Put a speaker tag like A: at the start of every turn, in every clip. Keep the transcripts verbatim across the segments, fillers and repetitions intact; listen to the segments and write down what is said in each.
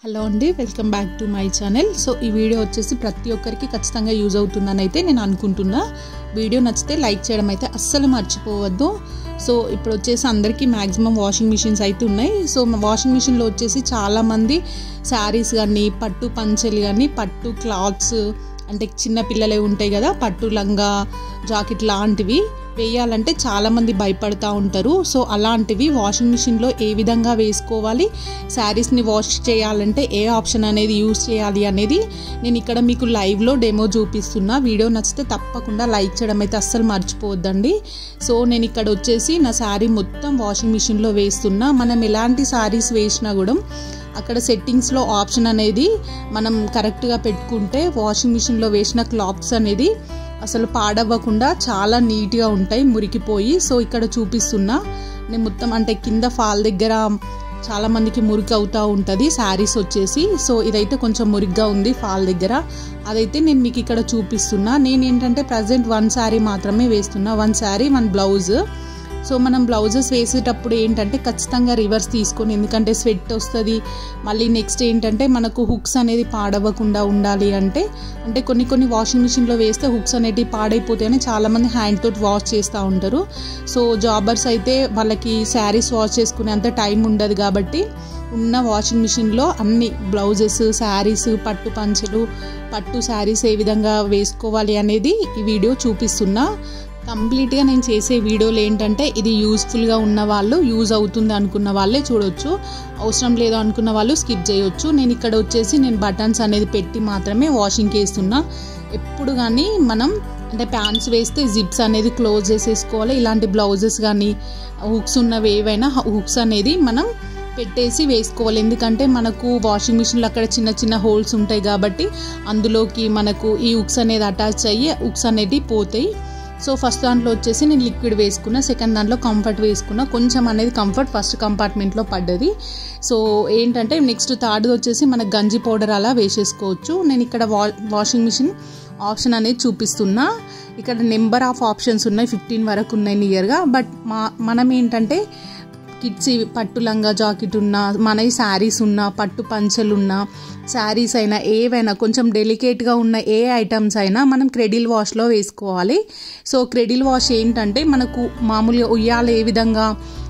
A: Hello అండి, welcome back to my channel. So ఈ video వచ్చేసి ప్రతి ఒక్కరికి ఖచ్చితంగా యూజ్ అవుతుందని అయితే నేను అనుకుంటున్నా. వీడియో నచ్చితే లైక్ చేయడం అయితే అస్సలు మర్చిపోవద్దు. సో ఇప్పుడు వచ్చేసి అందరికీ మ్యాక్సిమం వాషింగ్ మిషన్స్ అయితే ఉన్నాయి. సో వాషింగ్ మిషన్లో వచ్చేసి చాలామంది శారీస్ కానీ, పట్టు పంచెలు కానీ, పట్టు క్లాత్స్ అంటే చిన్న పిల్లలే ఉంటాయి కదా, పట్టు లంగా జాకెట్ లాంటివి వేయాలంటే చాలామంది భయపడుతూ ఉంటారు. సో అలాంటివి వాషింగ్ మిషన్లో ఏ విధంగా వేసుకోవాలి, శారీస్ని వాష్ చేయాలంటే ఏ ఆప్షన్ అనేది యూజ్ చేయాలి అనేది నేను ఇక్కడ మీకు లైవ్లో డెమో చూపిస్తున్నా. వీడియో నచ్చితే తప్పకుండా లైక్ చేయడం అయితే అస్సలు మర్చిపోవద్దండి. సో నేను ఇక్కడ వచ్చేసి నా శారీ మొత్తం వాషింగ్ మిషన్లో వేస్తున్నా. మనం ఎలాంటి శారీస్ వేసినా కూడా అక్కడ సెట్టింగ్స్లో ఆప్షన్ అనేది మనం కరెక్ట్గా పెట్టుకుంటే వాషింగ్ మిషన్లో వేసిన క్లాత్స్ అనేది అసలు పాడవ్వకుండా చాలా నీట్గా ఉంటాయి, మురికిపోయి. సో ఇక్కడ చూపిస్తున్నా నేను మొత్తం అంటే కింద ఫాల్ దగ్గర చాలామందికి మురికి అవుతూ ఉంటుంది శారీస్ వచ్చేసి. సో ఇదైతే కొంచెం మురిగ్గా ఉంది ఫాల్ దగ్గర, అదైతే నేను మీకు ఇక్కడ చూపిస్తున్నా. నేను ఏంటంటే ప్రజెంట్ వన్ శారీ మాత్రమే వేస్తున్నా, one sari one blouse. So మనం బ్లౌజెస్ వేసేటప్పుడు ఏంటంటే ఖచ్చితంగా రివర్స్ తీసుకొని, ఎందుకంటే స్వెట్ వస్తుంది. మళ్ళీ నెక్స్ట్ ఏంటంటే మనకు హుక్స్ అనేది పాడవ్వకుండా ఉండాలి అంటే అంటే కొన్ని కొన్ని వాషింగ్ మిషన్లో వేస్తే హుక్స్ అనేటివి పాడైపోతాయని చాలామంది హ్యాండ్ తోటి వాష్ చేస్తూ ఉంటారు. సో జాబర్స్ అయితే వాళ్ళకి శారీస్ వాష్ చేసుకునే అంత టైం ఉండదు కాబట్టి ఉన్న వాషింగ్ మిషన్లో అన్ని బ్లౌజెస్, శారీస్, పట్టు పంచెలు, పట్టు శారీస్ ఏ విధంగా వేసుకోవాలి అనేది ఈ వీడియో చూపిస్తున్నా. కంప్లీట్గా నేను చేసే వీడియోలు ఏంటంటే ఇది యూస్ఫుల్గా ఉన్న వాళ్ళు, యూజ్ అవుతుంది అనుకున్న వాళ్ళే చూడొచ్చు, అవసరం లేదు అనుకున్న వాళ్ళు స్కిప్ చేయొచ్చు. నేను ఇక్కడ వచ్చేసి నేను బటన్స్ అనేది పెట్టి మాత్రమే వాషింగ్కి వేస్తున్నా. ఎప్పుడు కానీ మనం అంటే ప్యాంట్స్ వేస్తే జిప్స్ అనేది క్లోజ్ చేసేసుకోవాలి. ఇలాంటి బ్లౌజెస్ కానీ హుక్స్ ఉన్నవి ఏవైనా హుక్స్ అనేది మనం పెట్టేసి వేసుకోవాలి. ఎందుకంటే మనకు వాషింగ్ మిషన్లో అక్కడ చిన్న చిన్న హోల్స్ ఉంటాయి కాబట్టి అందులోకి మనకు ఈ హుక్స్ అనేది అటాచ్ అయ్యి హుక్స్ అనేది పోతాయి. సో ఫస్ట్ దాంట్లో వచ్చేసి నేను లిక్విడ్ వేసుకున్నా, సెకండ్ దాంట్లో కంఫర్ట్ వేసుకున్నా. కొంచెం అనేది కంఫర్ట్ ఫస్ట్ కంపార్ట్మెంట్లో పడ్డది. సో ఏంటంటే నెక్స్ట్ థర్డ్ వచ్చేసి మనకు గంజి పౌడర్ అలా వేసేసుకోవచ్చు. నేను ఇక్కడ వా వాషింగ్ మిషన్ ఆప్షన్ అనేది చూపిస్తున్నా. ఇక్కడ నెంబర్ ఆఫ్ ఆప్షన్స్ ఉన్నాయి, ఫిఫ్టీన్ వరకు ఉన్నాయి నియర్గా. బట్ మా మనం ఏంటంటే కిడ్స్ పట్టు లంగా జాకెట్ ఉన్నా, మన శారీస్ ఉన్నా, పట్టు పంచెలు ఉన్నా, శారీస్ అయినా ఏవైనా కొంచెం డెలికేట్గా ఉన్న ఏ ఐటమ్స్ అయినా మనం క్రెడిల్ వాష్లో వేసుకోవాలి. సో క్రెడిల్ వాష్ ఏంటంటే మనకు మామూలుగా ఉయ్యాల ఏ విధంగా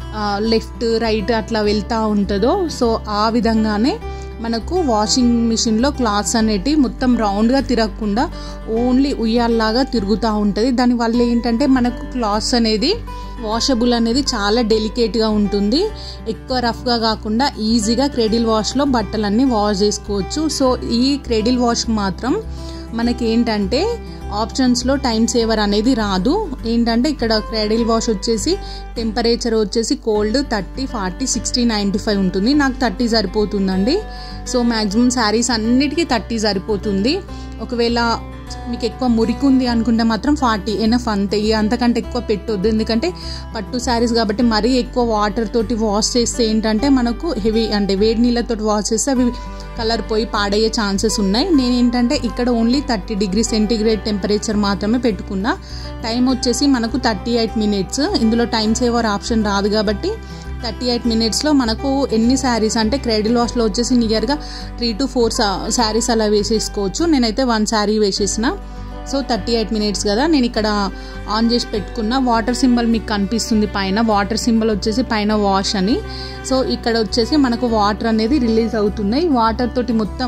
A: లెఫ్ట్ రైట్ అట్లా వెళ్తూ ఉంటుందో సో ఆ విధంగానే మనకు వాషింగ్ మిషన్లో క్లాత్స్ అనేటివి మొత్తం రౌండ్గా తిరగకుండా ఓన్లీ ఉయ్యాల్లాగా తిరుగుతూ ఉంటుంది. దానివల్ల ఏంటంటే మనకు క్లాత్స్ అనేది వాషబుల్ అనేది చాలా డెలికేట్గా ఉంటుంది. ఎక్కువ రఫ్గా కాకుండా ఈజీగా క్రెడిల్ వాష్లో బట్టలన్నీ వాష్ చేసుకోవచ్చు. సో ఈ క్రెడిల్ వాష్కి మాత్రం మనకి ఏంటంటే ఆప్షన్స్లో టైం సేవర్ అనేది రాదు. ఏంటంటే ఇక్కడ క్రెడిల్ వాష్ వచ్చేసి టెంపరేచర్ వచ్చేసి cold thirty, forty, sixty, ninety five ఉంటుంది. నాకు థర్టీ సరిపోతుందండి. సో మ్యాక్సిమం శారీస్ అన్నిటికీ థర్టీ సరిపోతుంది. ఒకవేళ మీకు ఎక్కువ మురికి ఉంది అనుకుంటే మాత్రం ఫార్టీ ఎనఫ్ అంతే, అంతకంటే ఎక్కువ పెట్టొద్దు. ఎందుకంటే పట్టు శారీస్ కాబట్టి మరీ ఎక్కువ వాటర్ తోటి వాష్ చేస్తే ఏంటంటే మనకు హెవీ అంటే వేడి నీళ్ళతో వాష్ చేస్తే అవి కలర్ పోయి పాడయ్యే ఛాన్సెస్ ఉన్నాయి. నేనేంటంటే ఇక్కడ only thirty degree centigrade temperature మాత్రమే పెట్టుకున్నా. టైం వచ్చేసి మనకు థర్టీ ఎయిట్ మినిట్స్. ఇందులో టైం సేవర్ ఆప్షన్ రాదు కాబట్టి థర్టీ ఎయిట్ మినిట్స్లో మనకు ఎన్ని శారీస్ అంటే క్రెడిల్ వాష్లో వచ్చేసి నియర్గా త్రీ టు ఫోర్ శారీస్ అలా వేసేసుకోవచ్చు. నేనైతే వన్ శారీ వేసేసిన. సో థర్టీ ఎయిట్ మినిట్స్ కదా, నేను ఇక్కడ ఆన్ చేసి పెట్టుకున్న. వాటర్ సింబల్ మీకు కనిపిస్తుంది పైన, వాటర్ సింబల్ వచ్చేసి పైన వాష్ అని. సో ఇక్కడ వచ్చేసి మనకు వాటర్ అనేది రిలీజ్ అవుతున్నాయి. వాటర్ తోటి మొత్తం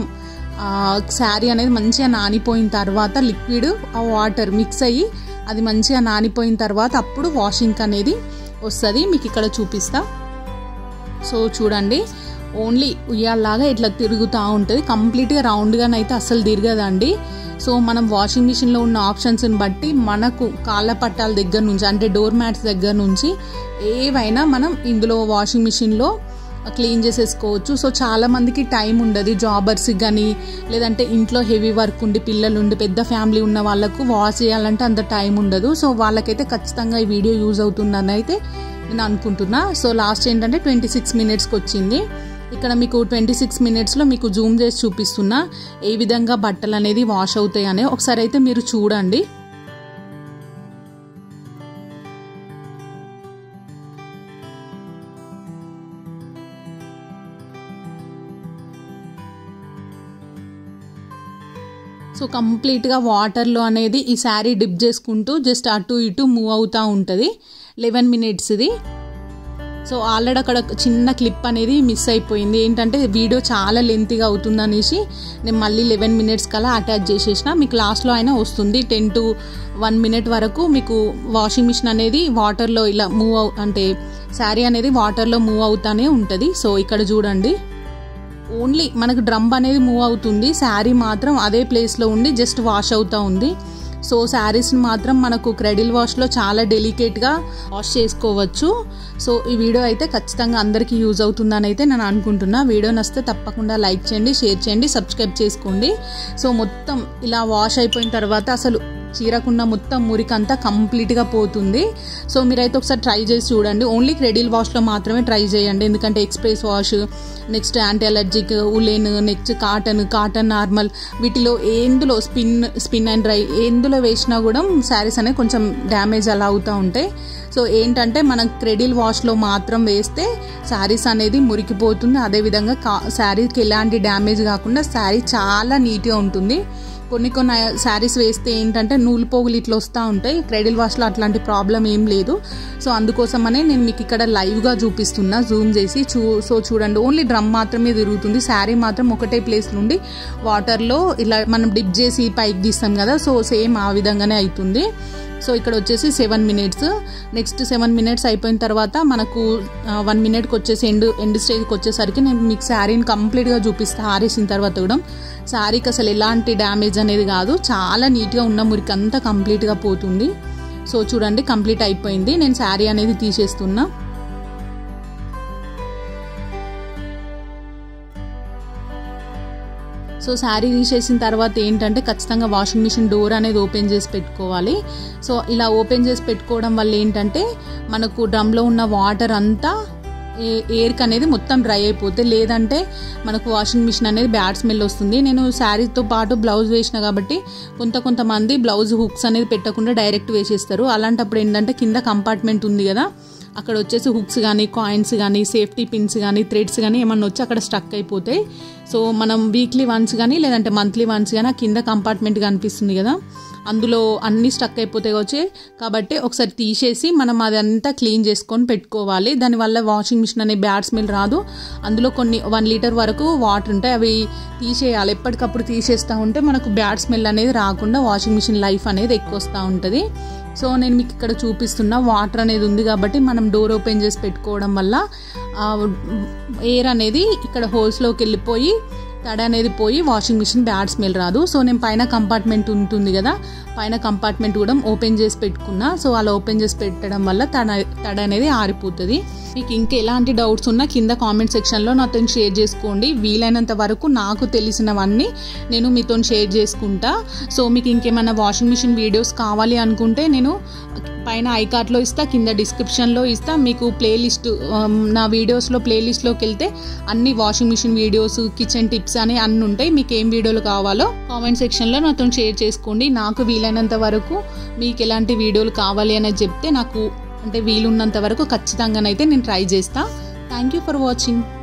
A: శారీ అనేది మంచిగా నానిపోయిన తర్వాత లిక్విడ్ ఆ వాటర్ మిక్స్ అయ్యి అది మంచిగా నానిపోయిన తర్వాత అప్పుడు వాషింగ్ అనేది వస్తుంది. మీకు ఇక్కడ చూపిస్తా. సో చూడండి, ఓన్లీ ఉయ్యాల్లాగా ఇట్లా తిరుగుతూ ఉంటుంది. కంప్లీట్గా రౌండ్గానైతే అస్సలు తిరగదండి. సో మనం వాషింగ్ మిషన్లో ఉన్న ఆప్షన్స్ని బట్టి మనకు కాళ్ళ పట్టాల దగ్గర నుంచి అంటే డోర్ మ్యాట్స్ దగ్గర నుంచి ఏవైనా మనం ఇందులో వాషింగ్ మిషన్లో క్లీన్ చేసేసుకోవచ్చు. సో చాలామందికి టైం ఉండదు, జాబర్స్కి కానీ లేదంటే ఇంట్లో హెవీ వర్క్ ఉండి పిల్లలు ఉండి పెద్ద ఫ్యామిలీ ఉన్న వాళ్ళకు వాష్ చేయాలంటే అంత టైం ఉండదు. సో వాళ్ళకైతే ఖచ్చితంగా ఈ వీడియో యూజ్ అవుతుందని అయితే నేను అనుకుంటున్నా. సో లాస్ట్ ఏంటంటే ట్వంటీ సిక్స్ మినిట్స్కి వచ్చింది. ఇక్కడ మీకు ట్వంటీ సిక్స్ మినిట్స్లో మీకు జూమ్ చేసి చూపిస్తున్నా ఏ విధంగా బట్టలు అనేది వాష్ అవుతాయి అని. ఒకసారి అయితే మీరు చూడండి. సో కంప్లీట్గా వాటర్లో అనేది ఈ శారీ డిప్ చేసుకుంటూ జస్ట్ అటు ఇటు మూవ్ అవుతూ ఉంటుంది. లెవెన్ మినిట్స్ ఇది. సో ఆల్రెడీ అక్కడ చిన్న క్లిప్ అనేది మిస్ అయిపోయింది. ఏంటంటే వీడియో చాలా లెంతీగా అవుతుంది అనేసి నేను మళ్ళీ లెవెన్ మినిట్స్ కల్లా అటాచ్ చేసేసిన. మీకు లాస్ట్లో అయినా వస్తుంది టెన్ టు వన్ మినిట్ వరకు మీకు వాషింగ్ మిషన్ అనేది వాటర్లో ఇలా మూవ్ అవు అంటే శారీ అనేది వాటర్లో మూవ్ అవుతానే ఉంటుంది. సో ఇక్కడ చూడండి, ఓన్లీ మనకు డ్రమ్ అనేది మూవ్ అవుతుంది, శారీ మాత్రం అదే ప్లేస్లో ఉండి జస్ట్ వాష్ అవుతూ ఉంది. సో శారీస్ని మాత్రం మనకు క్రెడిల్ వాష్లో చాలా డెలికేట్గా వాష్ చేసుకోవచ్చు. సో ఈ వీడియో అయితే ఖచ్చితంగా అందరికీ యూజ్ అవుతుందని అయితే నేను అనుకుంటున్నా. వీడియో నచ్చితే తప్పకుండా లైక్ చేయండి, షేర్ చేయండి, సబ్స్క్రైబ్ చేసుకోండి. సో మొత్తం ఇలా వాష్ అయిపోయిన తర్వాత అసలు చీరకున్న మొత్తం మురికంతా కంప్లీట్గా పోతుంది. సో మీరైతే ఒకసారి ట్రై చేసి చూడండి. ఓన్లీ క్రెడిల్ వాష్లో మాత్రమే ట్రై చేయండి, ఎందుకంటే express wash, next anti allergic, woollen, next cotton, cotton normal, వీటిలో ఎందులో స్పిన్ స్పిన్ అండ్ డ్రై ఎందులో వేసినా కూడా శారీస్ అనేది కొంచెం డ్యామేజ్ అలా అవుతూ ఉంటాయి. సో ఏంటంటే మనం క్రెడిల్ వాష్లో మాత్రం వేస్తే శారీస్ అనేది మురికిపోతుంది. అదేవిధంగా కా శారీకి ఎలాంటి డ్యామేజ్ కాకుండా శారీ చాలా నీట్గా ఉంటుంది. కొన్ని కొన్ని శారీస్ వేస్తే ఏంటంటే నూలు పోగులు ఇట్లా వస్తూ ఉంటాయి. క్రెడిల్ వాష్లో అట్లాంటి ప్రాబ్లం ఏం లేదు. సో అందుకోసమనే నేను మీకు ఇక్కడ లైవ్గా చూపిస్తున్నా, జూమ్ చేసి చూ సో చూడండి, ఓన్లీ డ్రమ్ మాత్రమే తిరుగుతుంది. శారీ మాత్రం ఒకటే ప్లేస్ నుండి వాటర్లో ఇలా మనం డిప్ చేసి పైకి తీస్తాం కదా, సో సేమ్ ఆ విధంగానే అవుతుంది. సో ఇక్కడ వచ్చేసి seven minutes next seven minutes అయిపోయిన తర్వాత మనకు వన్ మినిట్కి వచ్చేసి ఎండ్ ఎండ్ స్టేజ్కి వచ్చేసరికి నేను మీకు శారీని కంప్లీట్గా చూపిస్తాను. ఆరేసిన తర్వాత కూడా శారీకి అసలు ఎలాంటి డ్యామేజ్ అనేది కాదు, చాలా నీట్గా ఉన్న మురికి అంతా కంప్లీట్గా పోతుంది. సో చూడండి, కంప్లీట్ అయిపోయింది. నేను శారీ అనేది తీసేస్తున్నా. సో శారీ తీసేసిన తర్వాత ఏంటంటే ఖచ్చితంగా వాషింగ్ మిషన్ డోర్ అనేది ఓపెన్ చేసి పెట్టుకోవాలి. సో ఇలా ఓపెన్ చేసి పెట్టుకోవడం వల్ల ఏంటంటే మనకు డ్రమ్లో ఉన్న వాటర్ అంతా ఎయిర్కి అనేది మొత్తం డ్రై అయిపోతే, లేదంటే మనకు వాషింగ్ మిషన్ అనేది బ్యాడ్ స్మెల్ వస్తుంది. నేను శారీతో పాటు బ్లౌజ్ వేసిన కాబట్టి కొంత కొంతమంది బ్లౌజ్ హుక్స్ అనేది పెట్టకుండా డైరెక్ట్ వేసేస్తారు. అలాంటప్పుడు ఏంటంటే కింద కంపార్ట్మెంట్ ఉంది కదా, అక్కడ వచ్చేసి హుక్స్ కానీ కాయిన్స్ కానీ సేఫ్టీ పిన్స్ కానీ థ్రెడ్స్ కానీ ఏమన్నా వచ్చి అక్కడ స్టక్ అయిపోతాయి. సో మనం వీక్లీ వన్స్ కానీ లేదంటే మంత్లీ వన్స్ కానీ కింద కంపార్ట్మెంట్ కనిపిస్తుంది కదా, అందులో అన్నీ స్టక్ అయిపోతాయి వచ్చే కాబట్టి ఒకసారి తీసేసి మనం అదంతా క్లీన్ చేసుకొని పెట్టుకోవాలి. దానివల్ల వాషింగ్ మిషన్ అనే బ్యాడ్ స్మెల్ రాదు. అందులో కొన్ని వన్ లీటర్ వరకు వాటర్ ఉంటాయి, అవి తీసేయాలి. ఎప్పటికప్పుడు తీసేస్తూ ఉంటే మనకు బ్యాడ్ స్మెల్ అనేది రాకుండా వాషింగ్ మిషన్ లైఫ్ అనేది ఎక్కువ వస్తూ ఉంటుంది. సో నేను మీకు ఇక్కడ చూపిస్తున్నా, వాటర్ అనేది ఉంది కాబట్టి మనం డోర్ ఓపెన్ చేసి పెట్టుకోవడం వల్ల ఎయిర్ అనేది ఇక్కడ హోల్స్లోకి వెళ్ళిపోయి తడి అనేది పోయి వాషింగ్ మిషన్ బ్యాడ్ స్మెల్ రాదు. సో నేను పైన కంపార్ట్మెంట్ ఉంటుంది కదా, పైన కంపార్ట్మెంట్ కూడా ఓపెన్ చేసి పెట్టుకున్నా. సో అలా ఓపెన్ చేసి పెట్టడం వల్ల తడ తడి అనేది ఆరిపోతుంది. మీకు ఇంకా ఎలాంటి డౌట్స్ ఉన్నా కింద కామెంట్ సెక్షన్లో నాతో షేర్ చేసుకోండి. వీలైనంత వరకు నాకు తెలిసినవన్నీ నేను మీతో షేర్ చేసుకుంటా. సో మీకు ఇంకేమైనా వాషింగ్ మిషన్ వీడియోస్ కావాలి అనుకుంటే నేను పైన ఐకార్ట్లో ఇస్తా, కింద డిస్క్రిప్షన్లో ఇస్తా. మీకు ప్లేలిస్ట్ నా వీడియోస్లో ప్లేలిస్ట్లోకి వెళ్తే అన్ని washing machine videos, kitchen tips అని అన్నీ ఉంటాయి. మీకు ఏం వీడియోలు కావాలో కామెంట్ సెక్షన్లో నాతో షేర్ చేసుకోండి. నాకు వీలైనంత వరకు మీకు ఎలాంటి వీడియోలు కావాలి అనేది చెప్తే నాకు అంటే వీలున్నంత వరకు ఖచ్చితంగానైతే నేను ట్రై చేస్తా. Thank you for watching.